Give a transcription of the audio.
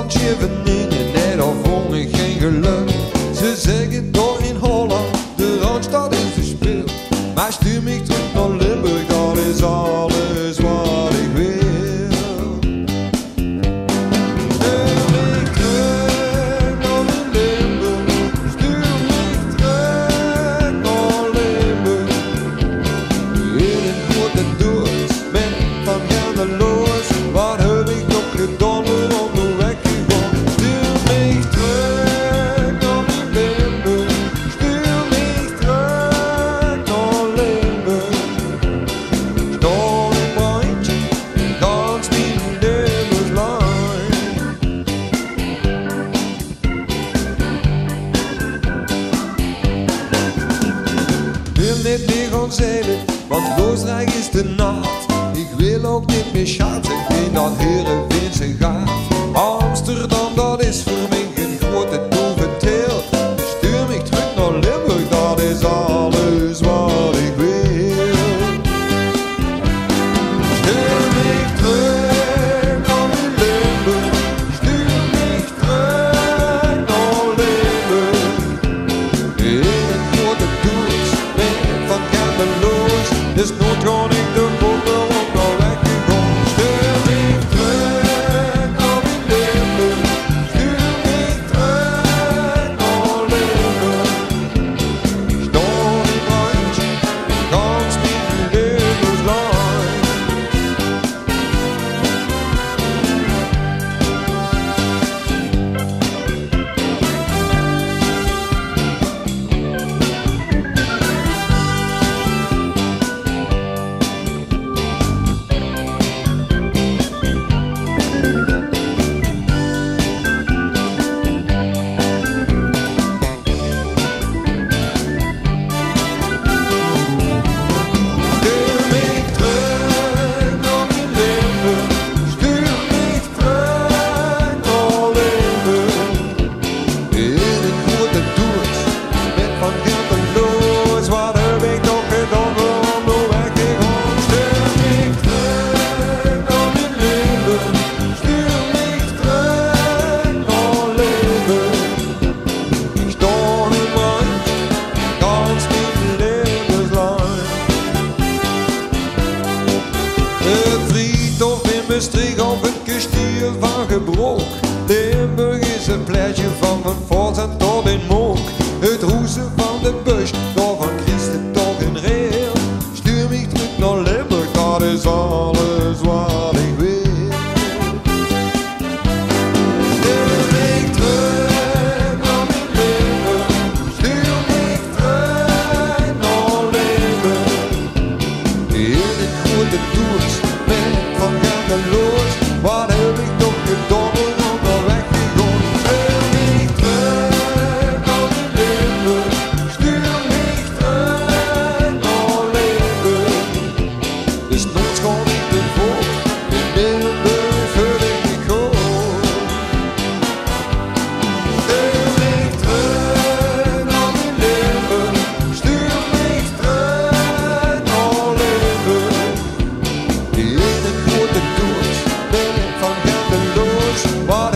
van Scheveningen, nee, daar vond ik geen geluk. Ze zeggen door in Holland, de Randstad is de spil. Maar stuur me terug naar Limburg, dat is alles wat ik wil. Niet meer gaan zeilen, want Loosdrecht is te nat. Ik wil ook niet meer schaatsen in dat Heerenveense gaat. Amsterdam, dat is voor mij een grote toverteel. Stuur me terug naar Limburg, dat is alles wat ik wil. Stuur me terug naar Limburg, stuur me terug naar Limburg. In een grote tours van Gemmeloos, dus nooit kon ik de boeken op naar weggegaan. Stuur me terug naar Limburg, stuur me terug naar Limburg. Sta in brandje, gans mijn levenslang. Maastricht op het kasteel van Gebroek. Limburg is een plekje van Voort en tot in Mook. Het roezen van de bus, door van Christen toch een rail. Stuur me terug naar Limburg, dat is alles wat ik wil. Stuur me terug naar Limburg, stuur me terug naar Limburg. In het grote tours met van Gemmeloos, wat heb ik toch gedaan om naar weg te gaan? Stuur me terug naar Limburg, stuur me terug naar Limburg. Dus nooit kom ik te voort, in Limburg wil ik niet gaan. Stuur me terug naar Limburg, stuur me terug naar Limburg. In een grote tours ben ik van Gemmeloos, wat